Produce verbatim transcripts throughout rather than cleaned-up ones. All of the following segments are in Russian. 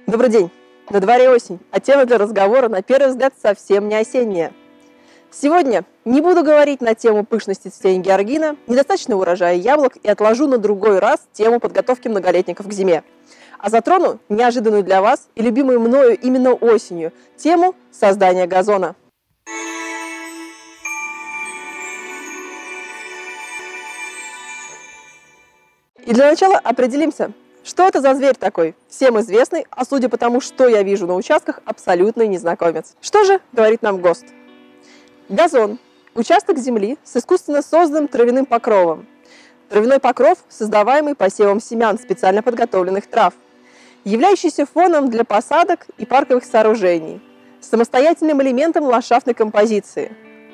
Добрый день! На дворе осень, а тема для разговора, на первый взгляд, совсем не осенняя. Сегодня не буду говорить на тему пышности цветения георгина, недостаточного урожая яблок и отложу на другой раз тему подготовки многолетников к зиме. А затрону неожиданную для вас и любимую мною именно осенью тему создания газона. И для начала определимся, что это за зверь такой, всем известный, а судя по тому, что я вижу на участках, абсолютный незнакомец. Что же говорит нам ГОСТ? Газон – участок земли с искусственно созданным травяным покровом. Травяной покров, создаваемый посевом семян специально подготовленных трав, являющийся фоном для посадок и парковых сооружений, самостоятельным элементом ландшафтной композиции.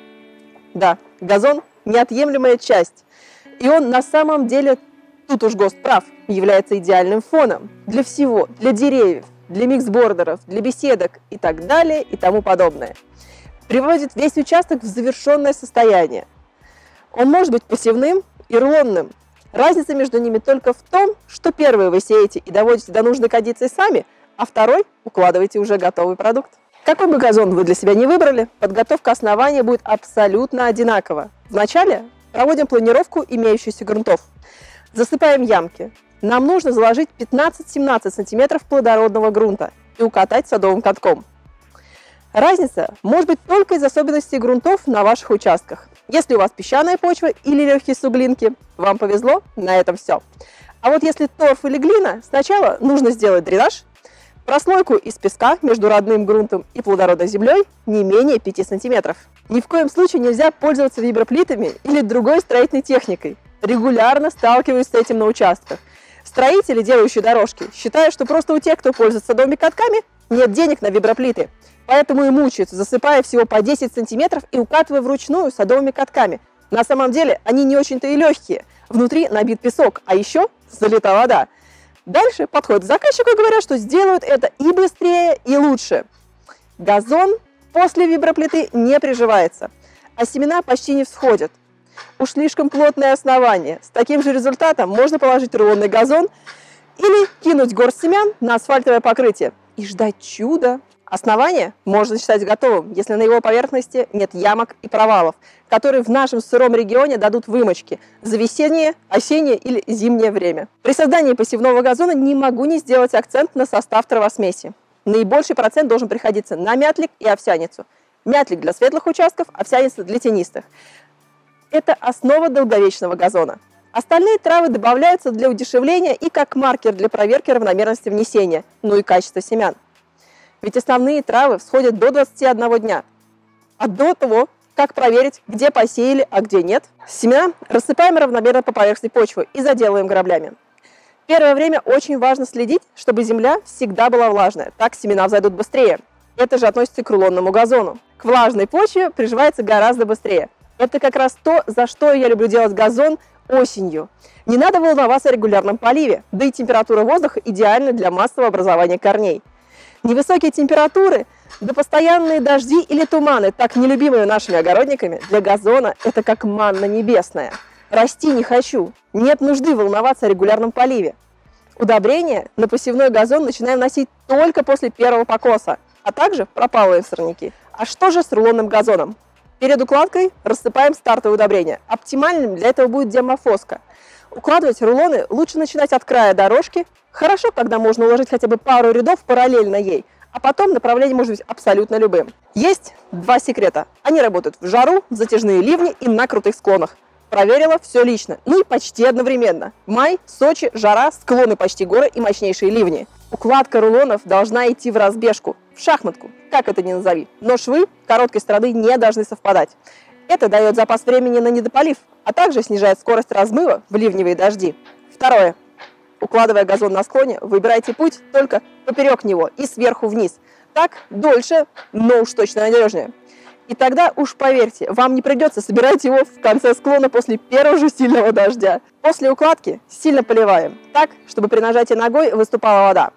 Да, газон – неотъемлемая часть, и он на самом деле, тут уж ГОСТ прав, является идеальным фоном для всего, для деревьев, для миксбордеров, для беседок и так далее и тому подобное. Приводит весь участок в завершенное состояние. Он может быть посевным и рулонным. Разница между ними только в том, что первый вы сеете и доводите до нужной кондиции сами, а второй укладываете уже готовый продукт. Какой бы газон вы для себя не выбрали, подготовка основания будет абсолютно одинакова. Вначале проводим планировку имеющихся грунтов. Засыпаем ямки. Нам нужно заложить пятнадцать-семнадцать сантиметров плодородного грунта и укатать садовым катком. Разница может быть только из особенностей грунтов на ваших участках. Если у вас песчаная почва или легкие суглинки, вам повезло, на этом все. А вот если торф или глина, сначала нужно сделать дренаж, прослойку из песка между родным грунтом и плодородной землей не менее пяти сантиметров. Ни в коем случае нельзя пользоваться виброплитами или другой строительной техникой. Регулярно сталкиваюсь с этим на участках. Строители, делающие дорожки, считают, что просто у тех, кто пользуется садовыми катками, нет денег на виброплиты. Поэтому и мучаются, засыпая всего по десять сантиметров и укатывая вручную садовыми катками. На самом деле они не очень-то и легкие. Внутри набит песок, а еще залита вода. Дальше подходят к заказчику и говорят, что сделают это и быстрее, и лучше. Газон после виброплиты не приживается, а семена почти не всходят. Уж слишком плотное основание. С таким же результатом можно положить рулонный газон или кинуть горсть семян на асфальтовое покрытие и ждать чуда. Основание можно считать готовым, если на его поверхности нет ямок и провалов, которые в нашем сыром регионе дадут вымочки за весеннее, осеннее или зимнее время. При создании посевного газона не могу не сделать акцент на состав травосмеси. Наибольший процент должен приходиться на мятлик и овсяницу. Мятлик для светлых участков, овсяница для тенистых. Это основа долговечного газона. Остальные травы добавляются для удешевления и как маркер для проверки равномерности внесения, ну и качества семян. Ведь основные травы всходят до двадцати одного дня. А до того, как проверить, где посеяли, а где нет, семена рассыпаем равномерно по поверхности почвы и заделываем граблями. Первое время очень важно следить, чтобы земля всегда была влажная, так семена взойдут быстрее. Это же относится к рулонному газону. К влажной почве приживается гораздо быстрее. Это как раз то, за что я люблю делать газон осенью. Не надо волноваться о регулярном поливе, да и температура воздуха идеальна для массового образования корней. Невысокие температуры, да постоянные дожди или туманы, так нелюбимые нашими огородниками, для газона это как манна небесная. Расти не хочу, нет нужды волноваться о регулярном поливе. Удобрения на посевной газон начинаем вносить только после первого покоса, а также пропалываем сорняки. А что же с рулонным газоном? Перед укладкой рассыпаем стартовое удобрение. Оптимальным для этого будет диамофоска. Укладывать рулоны лучше начинать от края дорожки. Хорошо, когда можно уложить хотя бы пару рядов параллельно ей, а потом направление может быть абсолютно любым. Есть два секрета. Они работают в жару, в затяжные ливни и на крутых склонах. Проверила все лично, ну и почти одновременно. Май, Сочи, жара, склоны почти горы и мощнейшие ливни. Укладка рулонов должна идти в разбежку, в шахматку, как это ни назови. Но швы короткой стороны не должны совпадать. Это дает запас времени на недополив, а также снижает скорость размыва в ливневые дожди. Второе. Укладывая газон на склоне, выбирайте путь только поперек него и сверху вниз. Так дольше, но уж точно надежнее. И тогда, уж поверьте, вам не придется собирать его в конце склона после первого же сильного дождя. После укладки сильно поливаем, так, чтобы при нажатии ногой выступала вода.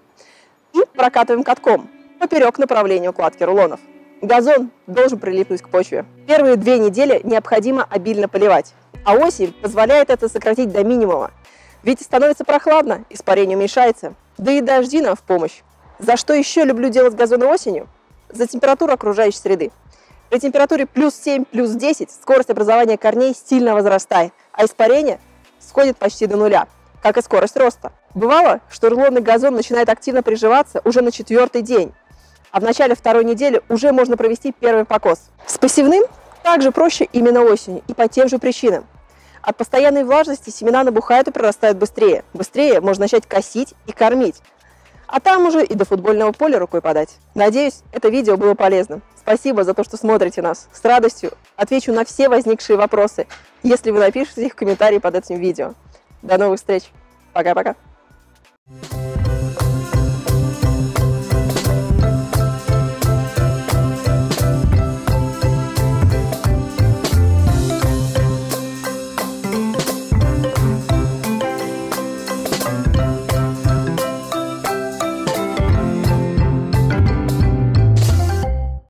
И прокатываем катком поперек направления укладки рулонов. Газон должен прилипнуть к почве. Первые две недели необходимо обильно поливать, а осень позволяет это сократить до минимума. Ведь становится прохладно, испарение уменьшается, да и дожди нам в помощь. За что еще люблю делать газоны осенью? За температуру окружающей среды. При температуре плюс семь, плюс десять скорость образования корней сильно возрастает, а испарение сходит почти до нуля, как и скорость роста. Бывало, что рулонный газон начинает активно приживаться уже на четвертый день, а в начале второй недели уже можно провести первый покос. С посевным также проще именно осенью и по тем же причинам. От постоянной влажности семена набухают и прорастают быстрее. Быстрее можно начать косить и кормить. А там уже и до футбольного поля рукой подать. Надеюсь, это видео было полезным. Спасибо за то, что смотрите нас. С радостью отвечу на все возникшие вопросы, если вы напишите их в комментарии под этим видео. До новых встреч. Пока-пока.